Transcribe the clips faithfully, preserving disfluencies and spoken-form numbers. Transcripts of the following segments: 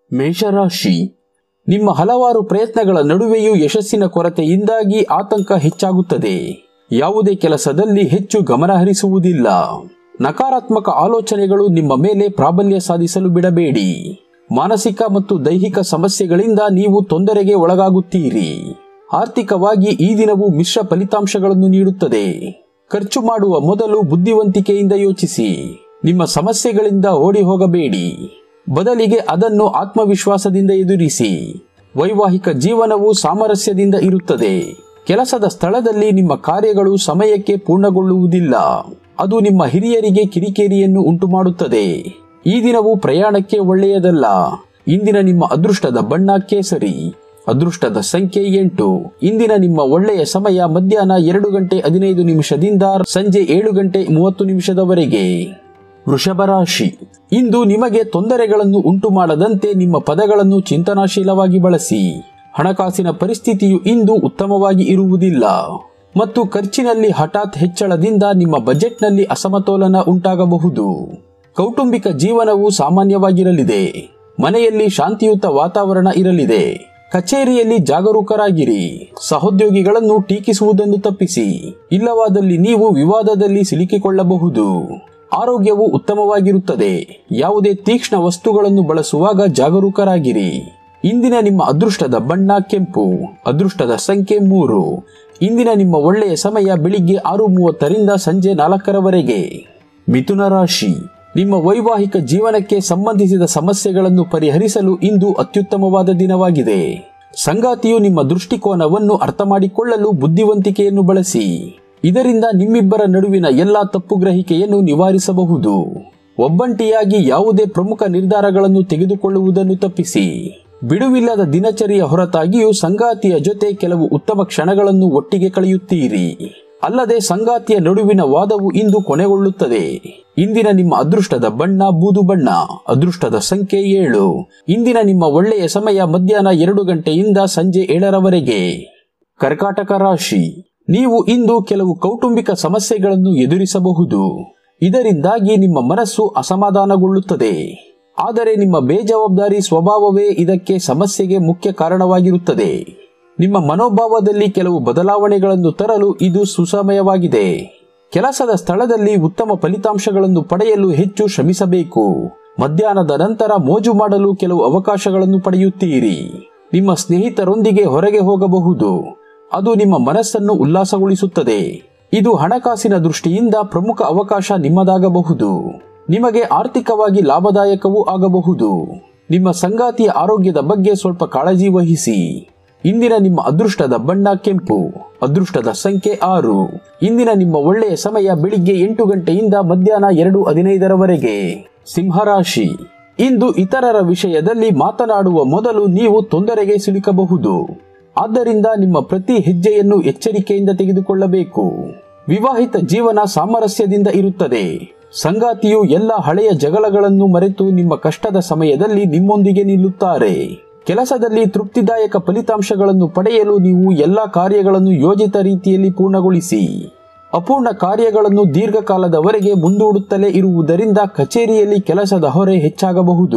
ಮೇಷರಾಶಿ, ನಿಮ್ಮ ಹಲವಾರು ಪ್ರಯತ್ನಗಳ ನಡುವೆಯೂ ಯಶಸ್ಸಿನ ಕೊರತೆಯಿಂದಾಗಿ ಆತಂಕ ಹೆಚ್ಚಾಗುತ್ತದೆ. ಯಾವುದೇ ಕೆಲಸದಲ್ಲಿ ಹೆಚ್ಚು ಗಮನ ಹರಿಸುವುದಿಲ್ಲ. ನಕಾರಾತ್ಮಕ ಆಲೋಚನೆಗಳು ನಿಮ್ಮ ಮೇಲೆ ಪ್ರಾಬಲ್ಯ ಸಾಧಿಸಲು ಬಿಡಬೇಡಿ. ಮಾನಸಿಕ ಮತ್ತು ದೈಹಿಕ ಸಮಸ್ಯೆಗಳಿಂದ ನೀವು ತೊಂದರೆಗೆ ಒಳಗಾಗುತ್ತೀರಿ. ಆರ್ಥಿಕವಾಗಿ ಈ ದಿನವು ಮಿಶ್ರ ಫಲಿತಾಂಶಗಳನ್ನು ನೀಡುತ್ತದೆ. ಖರ್ಚು ಮಾಡುವ ಮೊದಲು ಬುದ್ಧಿವಂತಿಕೆಯಿಂದ ಯೋಚಿಸಿ. ನಿಮ್ಮ ಸಮಸ್ಯೆಗಳಿಂದ ಓಡಿ ಹೋಗಬೇಡಿ. ಬದಲಿಗೆ ಅದನ್ನು ಆತ್ಮವಿಶ್ವಾಸದಿಂದ ಎದುರಿಸಿ. ವೈವಾಹಿಕ ಜೀವನವು ಸಾಮರಸ್ಯದಿಂದ ಇರುತ್ತದೆ. ಕೆಲಸದ ಸ್ಥಳದಲ್ಲಿ ನಿಮ್ಮ ಕಾರ್ಯಗಳು ಸಮಯಕ್ಕೆ ಪೂರ್ಣಗೊಳ್ಳುವುದಿಲ್ಲ. ಅದು ನಿಮ್ಮ ಹಿರಿಯರಿಗೆ ಕಿರಿಕಿರಿಯನ್ನು ಉಂಟುಮಾಡುತ್ತದೆ. ಈ ದಿನವು ಪ್ರಯಾಣಕ್ಕೆ ಒಳ್ಳೆಯದಲ್ಲ. ಇಂದಿನ ನಿಮ್ಮ ಅದೃಷ್ಟದ ಬಣ್ಣ ಕೇಸರಿ. ಅದೃಷ್ಟದ ಸಂಖ್ಯೆ ಎಂಟು. ಇಂದಿನ ನಿಮ್ಮ ಒಳ್ಳೆಯ ಸಮಯ ಮಧ್ಯಾಹ್ನ ಎರಡು ಗಂಟೆ ಹದಿನೈದು ನಿಮಿಷದಿಂದ ಸಂಜೆ ಏಳು ಗಂಟೆ ಮೂವತ್ತು ನಿಮಿಷದವರೆಗೆ. ವೃಷಭ ರಾಶಿ, ಇಂದು ನಿಮಗೆ ತೊಂದರೆಗಳನ್ನು ಉಂಟು ಮಾಡದಂತೆ ನಿಮ್ಮ ಪದಗಳನ್ನು ಚಿಂತನಾಶೀಲವಾಗಿ ಬಳಸಿ. ಹಣಕಾಸಿನ ಪರಿಸ್ಥಿತಿಯು ಇಂದು ಉತ್ತಮವಾಗಿ ಇರುವುದಿಲ್ಲ ಮತ್ತು ಖರ್ಚಿನಲ್ಲಿ ಹಠಾತ್ ಹೆಚ್ಚಳದಿಂದ ನಿಮ್ಮ ಬಜೆಟ್ನಲ್ಲಿ ಅಸಮತೋಲನ ಉಂಟಾಗಬಹುದು. ಕೌಟುಂಬಿಕ ಜೀವನವು ಸಾಮಾನ್ಯವಾಗಿರಲಿದೆ. ಮನೆಯಲ್ಲಿ ಶಾಂತಿಯುತ ವಾತಾವರಣ ಇರಲಿದೆ. ಕಚೇರಿಯಲ್ಲಿ ಜಾಗರೂಕರಾಗಿರಿ. ಸಹೋದ್ಯೋಗಿಗಳನ್ನು ಟೀಕಿಸುವುದನ್ನು ತಪ್ಪಿಸಿ. ಇಲ್ಲವಾದಲ್ಲಿ ನೀವು ವಿವಾದದಲ್ಲಿ ಸಿಲುಕಿಕೊಳ್ಳಬಹುದು. ಆರೋಗ್ಯವು ಉತ್ತಮವಾಗಿರುತ್ತದೆ. ಯಾವುದೇ ತೀಕ್ಷ್ಣ ವಸ್ತುಗಳನ್ನು ಬಳಸುವಾಗ ಜಾಗರೂಕರಾಗಿರಿ. ಇಂದಿನ ನಿಮ್ಮ ಅದೃಷ್ಟದ ಬಣ್ಣ ಕೆಂಪು. ಅದೃಷ್ಟದ ಸಂಖ್ಯೆ ಮೂರು. ಇಂದಿನ ನಿಮ್ಮ ಒಳ್ಳೆಯ ಸಮಯ ಬೆಳಿಗ್ಗೆ ಆರು ಮೂವತ್ತರಿಂದ ಸಂಜೆ ನಾಲ್ಕರವರೆಗೆ. ಮಿಥುನ ರಾಶಿ, ನಿಮ್ಮ ವೈವಾಹಿಕ ಜೀವನಕ್ಕೆ ಸಂಬಂಧಿಸಿದ ಸಮಸ್ಯೆಗಳನ್ನು ಪರಿಹರಿಸಲು ಇಂದು ಅತ್ಯುತ್ತಮವಾದ ದಿನವಾಗಿದೆ. ಸಂಗಾತಿಯು ನಿಮ್ಮ ದೃಷ್ಟಿಕೋನವನ್ನು ಅರ್ಥ ಮಾಡಿಕೊಳ್ಳಲು ಬುದ್ಧಿವಂತಿಕೆಯನ್ನು ಬಳಸಿ. ಇದರಿಂದ ನಿಮ್ಮಿಬ್ಬರ ನಡುವಿನ ಎಲ್ಲಾ ತಪ್ಪುಗ್ರಹಿಕೆಯನ್ನು ನಿವಾರಿಸಬಹುದು. ಒಬ್ಬಂಟಿಯಾಗಿ ಯಾವುದೇ ಪ್ರಮುಖ ನಿರ್ಧಾರಗಳನ್ನು ತೆಗೆದುಕೊಳ್ಳುವುದನ್ನು ತಪ್ಪಿಸಿ. ಬಿಡುವಿಲ್ಲದ ದಿನಚರಿಯ ಹೊರತಾಗಿಯೂ ಸಂಗಾತಿಯ ಜೊತೆ ಕೆಲವು ಉತ್ತಮ ಕ್ಷಣಗಳನ್ನು ಒಟ್ಟಿಗೆ ಕಳೆಯುತ್ತೀರಿ. ಅಲ್ಲದೆ ಸಂಗಾತಿಯ ನಡುವಿನ ವಾದವು ಇಂದು ಕೊನೆಗೊಳ್ಳುತ್ತದೆ. ಇಂದಿನ ನಿಮ್ಮ ಅದೃಷ್ಟದ ಬಣ್ಣ ಬೂದು ಬಣ್ಣ. ಅದೃಷ್ಟದ ಸಂಖ್ಯೆ ಏಳು. ಇಂದಿನ ನಿಮ್ಮ ಒಳ್ಳೆಯ ಸಮಯ ಮಧ್ಯಾಹ್ನ ಎರಡು ಗಂಟೆಯಿಂದ ಸಂಜೆ ಏಳರವರೆಗೆ. ಕರ್ಕಾಟಕ ರಾಶಿ, ನೀವು ಇಂದು ಕೆಲವು ಕೌಟುಂಬಿಕ ಸಮಸ್ಯೆಗಳನ್ನು ಎದುರಿಸಬಹುದು. ಇದರಿಂದಾಗಿ ನಿಮ್ಮ ಮನಸ್ಸು ಅಸಮಾಧಾನಗೊಳ್ಳುತ್ತದೆ. ಆದರೆ ನಿಮ್ಮ ಬೇಜವಾಬ್ದಾರಿ ಸ್ವಭಾವವೇ ಇದಕ್ಕೆ ಸಮಸ್ಯೆಗೆ ಮುಖ್ಯ ಕಾರಣವಾಗಿರುತ್ತದೆ. ನಿಮ್ಮ ಮನೋಭಾವದಲ್ಲಿ ಕೆಲವು ಬದಲಾವಣೆಗಳನ್ನು ತರಲು ಇದು ಸುಸಮಯವಾಗಿದೆ. ಕೆಲಸದ ಸ್ಥಳದಲ್ಲಿ ಉತ್ತಮ ಫಲಿತಾಂಶಗಳನ್ನು ಪಡೆಯಲು ಹೆಚ್ಚು ಶ್ರಮಿಸಬೇಕು. ಮಧ್ಯಾಹ್ನದ ನಂತರ ಮೋಜು ಮಾಡಲು ಕೆಲವು ಅವಕಾಶಗಳನ್ನು ಪಡೆಯುತ್ತೀರಿ. ನಿಮ್ಮ ಸ್ನೇಹಿತರೊಂದಿಗೆ ಹೊರಗೆ ಹೋಗಬಹುದು. ಅದು ನಿಮ್ಮ ಮನಸ್ಸನ್ನು ಉಲ್ಲಾಸಗೊಳಿಸುತ್ತದೆ. ಇದು ಹಣಕಾಸಿನ ದೃಷ್ಟಿಯಿಂದ ಪ್ರಮುಖ ಅವಕಾಶ ನಿಮ್ಮದಾಗಬಹುದು. ನಿಮಗೆ ಆರ್ಥಿಕವಾಗಿ ಲಾಭದಾಯಕವೂ ಆಗಬಹುದು. ನಿಮ್ಮ ಸಂಗಾತಿಯ ಆರೋಗ್ಯದ ಬಗ್ಗೆ ಸ್ವಲ್ಪ ಕಾಳಜಿ ವಹಿಸಿ. ಇಂದಿನ ನಿಮ್ಮ ಅದೃಷ್ಟದ ಬಣ್ಣ ಕೆಂಪು. ಅದೃಷ್ಟದ ಸಂಖ್ಯೆ ಆರು. ಇಂದಿನ ನಿಮ್ಮ ಒಳ್ಳೆಯ ಸಮಯ ಬೆಳಿಗ್ಗೆ ಎಂಟು ಗಂಟೆಯಿಂದ ಮಧ್ಯಾಹ್ನ ಎರಡು ಹದಿನೈದರವರೆಗೆ. ಸಿಂಹರಾಶಿ, ಇಂದು ಇತರರ ವಿಷಯದಲ್ಲಿ ಮಾತನಾಡುವ ಮೊದಲು ನೀವು ತೊಂದರೆಗೆ ಸಿಲುಕಬಹುದು. ಆದ್ದರಿಂದ ನಿಮ್ಮ ಪ್ರತಿ ಹೆಜ್ಜೆಯನ್ನು ಎಚ್ಚರಿಕೆಯಿಂದ ತೆಗೆದುಕೊಳ್ಳಬೇಕು. ವಿವಾಹಿತ ಜೀವನ ಸಾಮರಸ್ಯದಿಂದ ಇರುತ್ತದೆ. ಸಂಗಾತಿಯು ಎಲ್ಲ ಹಳೆಯ ಜಗಳಗಳನ್ನು ಮರೆತು ನಿಮ್ಮ ಕಷ್ಟದ ಸಮಯದಲ್ಲಿ ನಿಮ್ಮೊಂದಿಗೆ ನಿಲ್ಲುತ್ತಾರೆ. ಕೆಲಸದಲ್ಲಿ ತೃಪ್ತಿದಾಯಕ ಫಲಿತಾಂಶಗಳನ್ನು ಪಡೆಯಲು ನೀವು ಎಲ್ಲ ಕಾರ್ಯಗಳನ್ನು ಯೋಜಿತ ರೀತಿಯಲ್ಲಿ ಪೂರ್ಣಗೊಳಿಸಿ. ಅಪೂರ್ಣ ಕಾರ್ಯಗಳನ್ನು ದೀರ್ಘಕಾಲದವರೆಗೆ ಮುಂದೂಡುತ್ತಲೇ ಇರುವುದರಿಂದ ಕಚೇರಿಯಲ್ಲಿ ಕೆಲಸದ ಹೊರೆ ಹೆಚ್ಚಾಗಬಹುದು.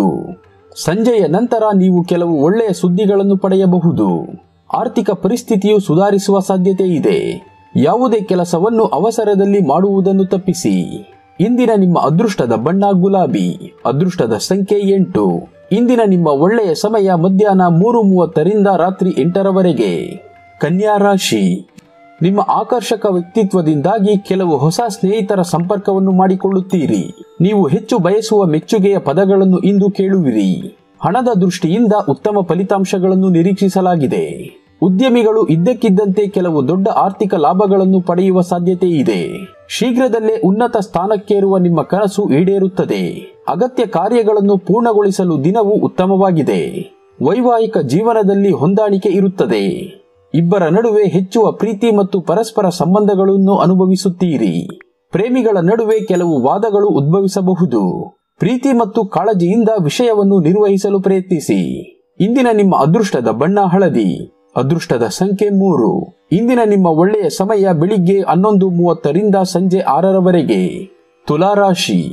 ಸಂಜೆಯ ನಂತರ ನೀವು ಕೆಲವು ಒಳ್ಳೆಯ ಸುದ್ದಿಗಳನ್ನು ಪಡೆಯಬಹುದು. ಆರ್ಥಿಕ ಪರಿಸ್ಥಿತಿಯು ಸುಧಾರಿಸುವ ಸಾಧ್ಯತೆ ಇದೆ. ಯಾವುದೇ ಕೆಲಸವನ್ನು ಅವಸರದಲ್ಲಿ ಮಾಡುವುದನ್ನು ತಪ್ಪಿಸಿ. ಇಂದಿನ ನಿಮ್ಮ ಅದೃಷ್ಟದ ಬಣ್ಣ ಗುಲಾಬಿ. ಅದೃಷ್ಟದ ಸಂಖ್ಯೆ ಎಂಟು. ಇಂದಿನ ನಿಮ್ಮ ಒಳ್ಳೆಯ ಸಮಯ ಮಧ್ಯಾಹ್ನ ಮೂರು ಮೂವತ್ತರಿಂದ ರಾತ್ರಿ ಎಂಟರವರೆಗೆ. ಕನ್ಯಾ ರಾಶಿ, ನಿಮ್ಮ ಆಕರ್ಷಕ ವ್ಯಕ್ತಿತ್ವದಿಂದಾಗಿ ಕೆಲವು ಹೊಸ ಸ್ನೇಹಿತರ ಸಂಪರ್ಕವನ್ನು ಮಾಡಿಕೊಳ್ಳುತ್ತೀರಿ. ನೀವು ಹೆಚ್ಚು ಬಯಸುವ ಮೆಚ್ಚುಗೆಯ ಪದಗಳನ್ನು ಇಂದು ಕೇಳುವಿರಿ. ಹಣದ ದೃಷ್ಟಿಯಿಂದ ಉತ್ತಮ ಫಲಿತಾಂಶಗಳನ್ನು ನಿರೀಕ್ಷಿಸಲಾಗಿದೆ. ಉದ್ಯಮಿಗಳು ಇದ್ದಕ್ಕಿದ್ದಂತೆ ಕೆಲವು ದೊಡ್ಡ ಆರ್ಥಿಕ ಲಾಭಗಳನ್ನು ಪಡೆಯುವ ಸಾಧ್ಯತೆ ಇದೆ. ಶೀಘ್ರದಲ್ಲೇ ಉನ್ನತ ಸ್ಥಾನಕ್ಕೇರುವ ನಿಮ್ಮ ಕನಸು ಈಡೇರುತ್ತದೆ. ಅಗತ್ಯ ಕಾರ್ಯಗಳನ್ನು ಪೂರ್ಣಗೊಳಿಸಲು ದಿನವು ಉತ್ತಮವಾಗಿದೆ. ವೈವಾಹಿಕ ಜೀವನದಲ್ಲಿ ಹೊಂದಾಣಿಕೆ ಇರುತ್ತದೆ. ಇಬ್ಬರ ನಡುವೆ ಹೆಚ್ಚುವ ಪ್ರೀತಿ ಮತ್ತು ಪರಸ್ಪರ ಸಂಬಂಧಗಳನ್ನು ಅನುಭವಿಸುತ್ತೀರಿ. ಪ್ರೇಮಿಗಳ ನಡುವೆ ಕೆಲವು ವಾದಗಳು ಉದ್ಭವಿಸಬಹುದು. ಪ್ರೀತಿ ಮತ್ತು ಕಾಳಜಿಯಿಂದ ವಿಷಯವನ್ನು ನಿರ್ವಹಿಸಲು ಪ್ರಯತ್ನಿಸಿ. ಇಂದಿನ ನಿಮ್ಮ ಅದೃಷ್ಟದ ಬಣ್ಣ ಹಳದಿ. ಅದೃಷ್ಟದ ಸಂಖ್ಯೆ ಮೂರು. ಇಂದಿನ ನಿಮ್ಮ ಒಳ್ಳೆಯ ಸಮಯ ಬೆಳಿಗ್ಗೆ ಹನ್ನೊಂದು ಮೂವತ್ತರಿಂದ ಸಂಜೆ ಆರರವರೆಗೆ. ತುಲಾರಾಶಿ,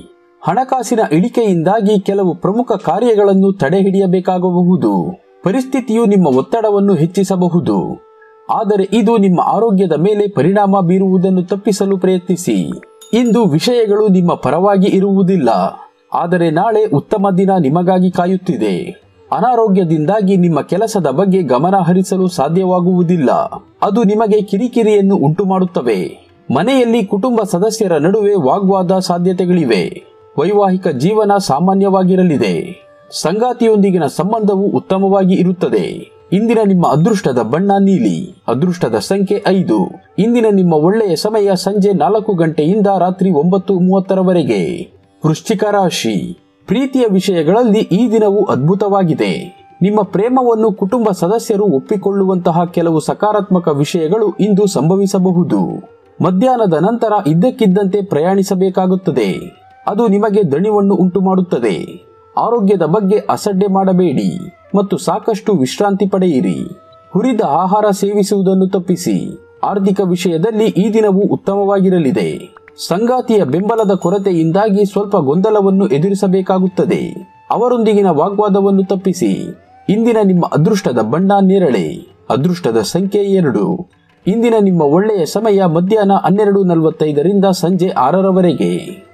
ಹಣಕಾಸಿನ ಇಳಿಕೆಯಿಂದಾಗಿ ಕೆಲವು ಪ್ರಮುಖ ಕಾರ್ಯಗಳನ್ನು ತಡೆಹಿಡಿಯಬೇಕಾಗಬಹುದು. ಪರಿಸ್ಥಿತಿಯು ನಿಮ್ಮ ಒತ್ತಡವನ್ನು ಹೆಚ್ಚಿಸಬಹುದು, ಆದರೆ ಇದು ನಿಮ್ಮ ಆರೋಗ್ಯದ ಮೇಲೆ ಪರಿಣಾಮ ಬೀರುವುದನ್ನು ತಪ್ಪಿಸಲು ಪ್ರಯತ್ನಿಸಿ. ಇಂದು ವಿಷಯಗಳು ನಿಮ್ಮ ಪರವಾಗಿ ಇರುವುದಿಲ್ಲ, ಆದರೆ ನಾಳೆ ಉತ್ತಮ ದಿನ ನಿಮಗಾಗಿ ಕಾಯುತ್ತಿದೆ. ಅನಾರೋಗ್ಯದಿಂದಾಗಿ ನಿಮ್ಮ ಕೆಲಸದ ಬಗ್ಗೆ ಗಮನ ಹರಿಸಲು ಸಾಧ್ಯವಾಗುವುದಿಲ್ಲ, ಅದು ನಿಮಗೆ ಕಿರಿಕಿರಿಯನ್ನು ಉಂಟುಮಾಡುತ್ತವೆ. ಮನೆಯಲ್ಲಿ ಕುಟುಂಬ ಸದಸ್ಯರ ನಡುವೆ ವಾಗ್ವಾದ ಸಾಧ್ಯತೆಗಳಿವೆ. ವೈವಾಹಿಕ ಜೀವನ ಸಾಮಾನ್ಯವಾಗಿರಲಿದೆ. ಸಂಗಾತಿಯೊಂದಿಗಿನ ಸಂಬಂಧವು ಉತ್ತಮವಾಗಿ ಇರುತ್ತದೆ. ಇಂದಿನ ನಿಮ್ಮ ಅದೃಷ್ಟದ ಬಣ್ಣ ನೀಲಿ. ಅದೃಷ್ಟದ ಸಂಖ್ಯೆ ಐದು. ಇಂದಿನ ನಿಮ್ಮ ಒಳ್ಳೆಯ ಸಮಯ ಸಂಜೆ ನಾಲ್ಕು ಗಂಟೆಯಿಂದ ರಾತ್ರಿ ಒಂಬತ್ತು ಮೂವತ್ತರವರೆಗೆ. ವೃಶ್ಚಿಕ ರಾಶಿ. ಪ್ರೀತಿಯ ವಿಷಯಗಳಲ್ಲಿ ಈ ದಿನವು ಅದ್ಭುತವಾಗಿದೆ. ನಿಮ್ಮ ಪ್ರೇಮವನ್ನು ಕುಟುಂಬ ಸದಸ್ಯರು ಒಪ್ಪಿಕೊಳ್ಳುವಂತಹ ಕೆಲವು ಸಕಾರಾತ್ಮಕ ವಿಷಯಗಳು ಇಂದು ಸಂಭವಿಸಬಹುದು. ಮಧ್ಯಾಹ್ನದ ನಂತರ ಇದ್ದಕ್ಕಿದ್ದಂತೆ ಪ್ರಯಾಣಿಸಬೇಕಾಗುತ್ತದೆ, ಅದು ನಿಮಗೆ ದಣಿವನ್ನು ಉಂಟುಮಾಡುತ್ತದೆ. ಆರೋಗ್ಯದ ಬಗ್ಗೆ ಅಸಡ್ಡೆ ಮಾಡಬೇಡಿ ಮತ್ತು ಸಾಕಷ್ಟು ವಿಶ್ರಾಂತಿ ಪಡೆಯಿರಿ. ಹುರಿದ ಆಹಾರ ಸೇವಿಸುವುದನ್ನು ತಪ್ಪಿಸಿ. ಆರ್ಥಿಕ ವಿಷಯದಲ್ಲಿ ಈ ದಿನವು ಉತ್ತಮವಾಗಿರಲಿದೆ. ಸಂಗಾತಿಯ ಬೆಂಬಲದ ಕೊರತೆಯಿಂದಾಗಿ ಸ್ವಲ್ಪ ಗೊಂದಲವನ್ನು ಎದುರಿಸಬೇಕಾಗುತ್ತದೆ. ಅವರೊಂದಿಗಿನ ವಾಗ್ವಾದವನ್ನು ತಪ್ಪಿಸಿ. ಇಂದಿನ ನಿಮ್ಮ ಅದೃಷ್ಟದ ಬಣ್ಣ ನೇರಳೆ. ಅದೃಷ್ಟದ ಸಂಖ್ಯೆ ಎರಡು. ಇಂದಿನ ನಿಮ್ಮ ಒಳ್ಳೆಯ ಸಮಯ ಮಧ್ಯಾಹ್ನ ಹನ್ನೆರಡು ನಲವತ್ತೈದರಿಂದ ಸಂಜೆ ಆರರವರೆಗೆ.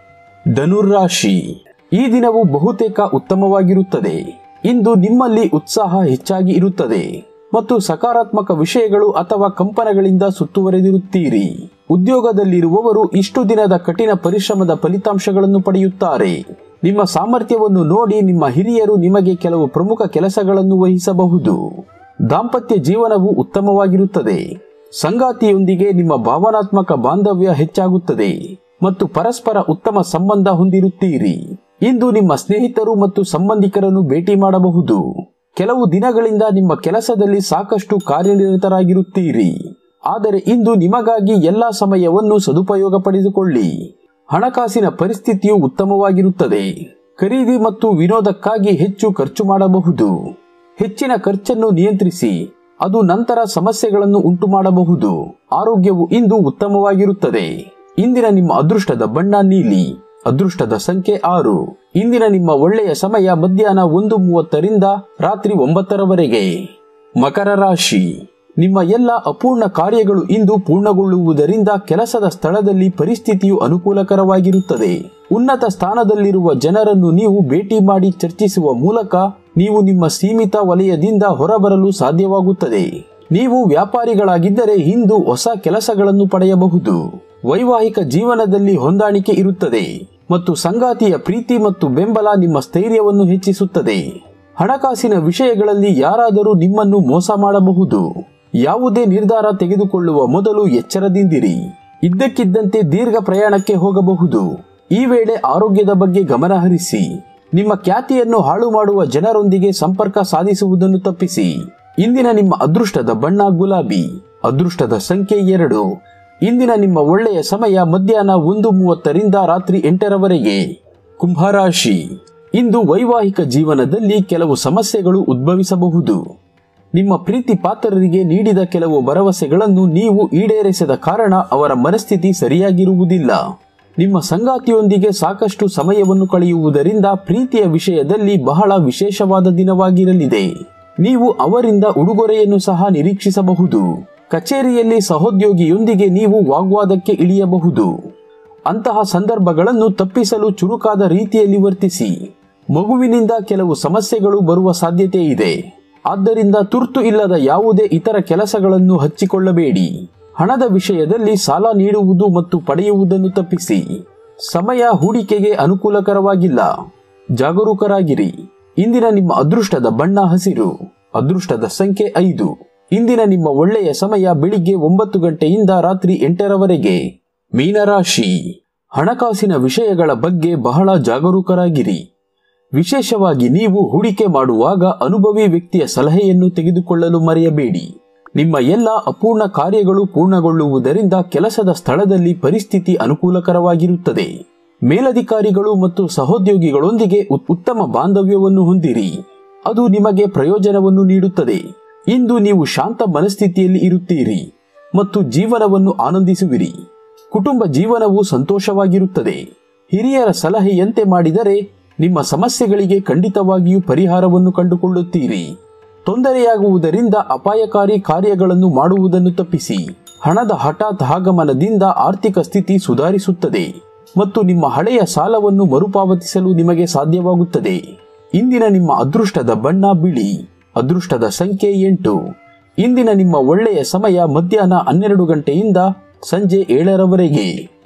ಧನುರಾಶಿ. ಈ ದಿನವು ಬಹುತೇಕ ಉತ್ತಮವಾಗಿರುತ್ತದೆ. ಇಂದು ನಿಮ್ಮಲ್ಲಿ ಉತ್ಸಾಹ ಹೆಚ್ಚಾಗಿ ಇರುತ್ತದೆ ಮತ್ತು ಸಕಾರಾತ್ಮಕ ವಿಷಯಗಳು ಅಥವಾ ಕಂಪನಗಳಿಂದ ಸುತ್ತುವರೆದಿರುತ್ತೀರಿ. ಉದ್ಯೋಗದಲ್ಲಿರುವವರು ಇಷ್ಟು ದಿನದ ಕಠಿಣ ಪರಿಶ್ರಮದ ಫಲಿತಾಂಶಗಳನ್ನು ಪಡೆಯುತ್ತಾರೆ. ನಿಮ್ಮ ಸಾಮರ್ಥ್ಯವನ್ನು ನೋಡಿ ನಿಮ್ಮ ಹಿರಿಯರು ನಿಮಗೆ ಕೆಲವು ಪ್ರಮುಖ ಕೆಲಸಗಳನ್ನು ವಹಿಸಬಹುದು. ದಾಂಪತ್ಯ ಜೀವನವು ಉತ್ತಮವಾಗಿರುತ್ತದೆ. ಸಂಗಾತಿಯೊಂದಿಗೆ ನಿಮ್ಮ ಭಾವನಾತ್ಮಕ ಬಾಂಧವ್ಯ ಹೆಚ್ಚಾಗುತ್ತದೆ ಮತ್ತು ಪರಸ್ಪರ ಉತ್ತಮ ಸಂಬಂಧ ಹೊಂದಿರುತ್ತೀರಿ. ಇಂದು ನಿಮ್ಮ ಸ್ನೇಹಿತರು ಮತ್ತು ಸಂಬಂಧಿಕರನ್ನು ಭೇಟಿ ಮಾಡಬಹುದು. ಕೆಲವು ದಿನಗಳಿಂದ ನಿಮ್ಮ ಕೆಲಸದಲ್ಲಿ ಸಾಕಷ್ಟು ಕಾರ್ಯನಿರತರಾಗಿರುತ್ತೀರಿ, ಆದರೆ ಇಂದು ನಿಮಗಾಗಿ ಎಲ್ಲಾ ಸಮಯವನ್ನು ಸದುಪಯೋಗ ಪಡೆದುಕೊಳ್ಳಿ. ಹಣಕಾಸಿನ ಪರಿಸ್ಥಿತಿಯು ಉತ್ತಮವಾಗಿರುತ್ತದೆ. ಖರೀದಿ ಮತ್ತು ವಿನೋದಕ್ಕಾಗಿ ಹೆಚ್ಚು ಖರ್ಚು ಮಾಡಬಹುದು. ಹೆಚ್ಚಿನ ಖರ್ಚನ್ನು ನಿಯಂತ್ರಿಸಿ, ಅದು ನಂತರ ಸಮಸ್ಯೆಗಳನ್ನು ಉಂಟು ಮಾಡಬಹುದು. ಆರೋಗ್ಯವು ಇಂದು ಉತ್ತಮವಾಗಿರುತ್ತದೆ. ಇಂದಿನ ನಿಮ್ಮ ಅದೃಷ್ಟದ ಬಣ್ಣ ನೀಲಿ. ಅದೃಷ್ಟದ ಸಂಖ್ಯೆ ಆರು. ಇಂದಿನ ನಿಮ್ಮ ಒಳ್ಳೆಯ ಸಮಯ ಮಧ್ಯಾಹ್ನ ಒಂದು ಮೂವತ್ತರಿಂದ ರಾತ್ರಿ ಒಂಬತ್ತರವರೆಗೆ. ಮಕರ ರಾಶಿ. ನಿಮ್ಮ ಎಲ್ಲ ಅಪೂರ್ಣ ಕಾರ್ಯಗಳು ಇಂದು ಪೂರ್ಣಗೊಳ್ಳುವುದರಿಂದ ಕೆಲಸದ ಸ್ಥಳದಲ್ಲಿ ಪರಿಸ್ಥಿತಿಯು ಅನುಕೂಲಕರವಾಗಿರುತ್ತದೆ. ಉನ್ನತ ಸ್ಥಾನದಲ್ಲಿರುವ ಜನರನ್ನು ನೀವು ಭೇಟಿ ಮಾಡಿ ಚರ್ಚಿಸುವ ಮೂಲಕ ನೀವು ನಿಮ್ಮ ಸೀಮಿತ ವಲಯದಿಂದ ಹೊರಬರಲು ಸಾಧ್ಯವಾಗುತ್ತದೆ. ನೀವು ವ್ಯಾಪಾರಿಗಳಾಗಿದ್ದರೆ ಇಂದು ಹೊಸ ಕೆಲಸಗಳನ್ನು ಪಡೆಯಬಹುದು. ವೈವಾಹಿಕ ಜೀವನದಲ್ಲಿ ಹೊಂದಾಣಿಕೆ ಇರುತ್ತದೆ ಮತ್ತು ಸಂಗಾತಿಯ ಪ್ರೀತಿ ಮತ್ತು ಬೆಂಬಲ ನಿಮ್ಮ ಸ್ಥೈರ್ಯವನ್ನು ಹೆಚ್ಚಿಸುತ್ತದೆ. ಹಣಕಾಸಿನ ವಿಷಯಗಳಲ್ಲಿ ಯಾರಾದರೂ ನಿಮ್ಮನ್ನು ಮೋಸ ಮಾಡಬಹುದು. ಯಾವುದೇ ನಿರ್ಧಾರ ತೆಗೆದುಕೊಳ್ಳುವ ಮೊದಲು ಎಚ್ಚರದಿಂದಿರಿ. ಇದ್ದಕ್ಕಿದ್ದಂತೆ ದೀರ್ಘ ಪ್ರಯಾಣಕ್ಕೆ ಹೋಗಬಹುದು. ಈ ವೇಳೆ ಆರೋಗ್ಯದ ಬಗ್ಗೆ ಗಮನ ಹರಿಸಿ. ನಿಮ್ಮ ಖ್ಯಾತಿಯನ್ನು ಹಾಳು ಮಾಡುವ ಜನರೊಂದಿಗೆ ಸಂಪರ್ಕ ಸಾಧಿಸುವುದನ್ನು ತಪ್ಪಿಸಿ. ಇಂದಿನ ನಿಮ್ಮ ಅದೃಷ್ಟದ ಬಣ್ಣ ಗುಲಾಬಿ. ಅದೃಷ್ಟದ ಸಂಖ್ಯೆ ಎರಡು. ಇಂದಿನ ನಿಮ್ಮ ಒಳ್ಳೆಯ ಸಮಯ ಮಧ್ಯಾಹ್ನ ಒಂದು ಮೂವತ್ತರಿಂದ ರಾತ್ರಿ ಎಂಟರವರೆಗೆ. ಕುಂಭರಾಶಿ. ಇಂದು ವೈವಾಹಿಕ ಜೀವನದಲ್ಲಿ ಕೆಲವು ಸಮಸ್ಯೆಗಳು ಉದ್ಭವಿಸಬಹುದು. ನಿಮ್ಮ ಪ್ರೀತಿ ಪಾತ್ರರಿಗೆ ನೀಡಿದ ಕೆಲವು ಭರವಸೆಗಳನ್ನು ನೀವು ಈಡೇರಿಸದ ಕಾರಣ ಅವರ ಮನಸ್ಥಿತಿ ಸರಿಯಾಗಿರುವುದಿಲ್ಲ. ನಿಮ್ಮ ಸಂಗಾತಿಯೊಂದಿಗೆ ಸಾಕಷ್ಟು ಸಮಯವನ್ನು ಕಳೆಯುವುದರಿಂದ ಪ್ರೀತಿಯ ವಿಷಯದಲ್ಲಿ ಬಹಳ ವಿಶೇಷವಾದ ದಿನವಾಗಿರಲಿದೆ. ನೀವು ಅವರಿಂದ ಉಡುಗೊರೆಯನ್ನು ಸಹ ನಿರೀಕ್ಷಿಸಬಹುದು. ಕಚೇರಿಯಲ್ಲಿ ಸಹೋದ್ಯೋಗಿಯೊಂದಿಗೆ ನೀವು ವಾಗ್ವಾದಕ್ಕೆ ಇಳಿಯಬಹುದು. ಅಂತಹ ಸಂದರ್ಭಗಳನ್ನು ತಪ್ಪಿಸಲು ಚುರುಕಾದ ರೀತಿಯಲ್ಲಿ ವರ್ತಿಸಿ. ಮಗುವಿನಿಂದ ಕೆಲವು ಸಮಸ್ಯೆಗಳು ಬರುವ ಸಾಧ್ಯತೆ ಇದೆ, ಆದ್ದರಿಂದ ತುರ್ತು ಇಲ್ಲದ ಯಾವುದೇ ಇತರ ಕೆಲಸಗಳನ್ನು ಹಚ್ಚಿಕೊಳ್ಳಬೇಡಿ. ಹಣದ ವಿಷಯದಲ್ಲಿ ಸಾಲ ನೀಡುವುದು ಮತ್ತು ಪಡೆಯುವುದನ್ನು ತಪ್ಪಿಸಿ. ಸಮಯ ಹೂಡಿಕೆಗೆ ಅನುಕೂಲಕರವಾಗಿಲ್ಲ, ಜಾಗರೂಕರಾಗಿರಿ. ಇಂದಿನ ನಿಮ್ಮ ಅದೃಷ್ಟದ ಬಣ್ಣ ಹಸಿರು. ಅದೃಷ್ಟದ ಸಂಖ್ಯೆ ಐದು. ಇಂದಿನ ನಿಮ್ಮ ಒಳ್ಳೆಯ ಸಮಯ ಬೆಳಿಗ್ಗೆ ಒಂಬತ್ತು ಗಂಟೆಯಿಂದ ರಾತ್ರಿ ಎಂಟರವರೆಗೆ. ಮೀನರಾಶಿ. ಹಣಕಾಸಿನ ವಿಷಯಗಳ ಬಗ್ಗೆ ಬಹಳ ಜಾಗರೂಕರಾಗಿರಿ. ವಿಶೇಷವಾಗಿ ನೀವು ಹೂಡಿಕೆ ಮಾಡುವಾಗ ಅನುಭವಿ ವ್ಯಕ್ತಿಯ ಸಲಹೆಯನ್ನು ತೆಗೆದುಕೊಳ್ಳಲು ಮರೆಯಬೇಡಿ. ನಿಮ್ಮ ಎಲ್ಲ ಅಪೂರ್ಣ ಕಾರ್ಯಗಳು ಪೂರ್ಣಗೊಳ್ಳುವುದರಿಂದ ಕೆಲಸದ ಸ್ಥಳದಲ್ಲಿ ಪರಿಸ್ಥಿತಿ ಅನುಕೂಲಕರವಾಗಿರುತ್ತದೆ. ಮೇಲಧಿಕಾರಿಗಳು ಮತ್ತು ಸಹೋದ್ಯೋಗಿಗಳೊಂದಿಗೆ ಉತ್ತಮ ಬಾಂಧವ್ಯವನ್ನು ಹೊಂದಿರಿ, ಅದು ನಿಮಗೆ ಪ್ರಯೋಜನವನ್ನು ನೀಡುತ್ತದೆ. ಇಂದು ನೀವು ಶಾಂತ ಮನಸ್ಥಿತಿಯಲ್ಲಿ ಇರುತ್ತೀರಿ ಮತ್ತು ಜೀವನವನ್ನು ಆನಂದಿಸುವಿರಿ. ಕುಟುಂಬ ಜೀವನವು ಸಂತೋಷವಾಗಿರುತ್ತದೆ. ಹಿರಿಯರ ಸಲಹೆಯಂತೆ ಮಾಡಿದರೆ ನಿಮ್ಮ ಸಮಸ್ಯೆಗಳಿಗೆ ಖಂಡಿತವಾಗಿಯೂ ಪರಿಹಾರವನ್ನು ಕಂಡುಕೊಳ್ಳುತ್ತೀರಿ. ತೊಂದರೆಯಾಗುವುದರಿಂದ ಅಪಾಯಕಾರಿ ಕಾರ್ಯಗಳನ್ನು ಮಾಡುವುದನ್ನು ತಪ್ಪಿಸಿ. ಹಣದ ಹಠಾತ್ ಆಗಮನದಿಂದ ಆರ್ಥಿಕ ಸ್ಥಿತಿ ಸುಧಾರಿಸುತ್ತದೆ ಮತ್ತು ನಿಮ್ಮ ಹಳೆಯ ಸಾಲವನ್ನು ಮರುಪಾವತಿಸಲು ನಿಮಗೆ ಸಾಧ್ಯವಾಗುತ್ತದೆ. ಇಂದಿನ ನಿಮ್ಮ ಅದೃಷ್ಟದ ಬಣ್ಣ ಬಿಳಿ. ಅದೃಷ್ಟದ ಸಂಖ್ಯೆ ಎಂಟು. ಇಂದಿನ ನಿಮ್ಮ ಒಳ್ಳೆಯ ಸಮಯ ಮಧ್ಯಾಹ್ನ ಹನ್ನೆರಡು ಗಂಟೆಯಿಂದ ಸಂಜೆ ಏಳರವರೆಗೆ.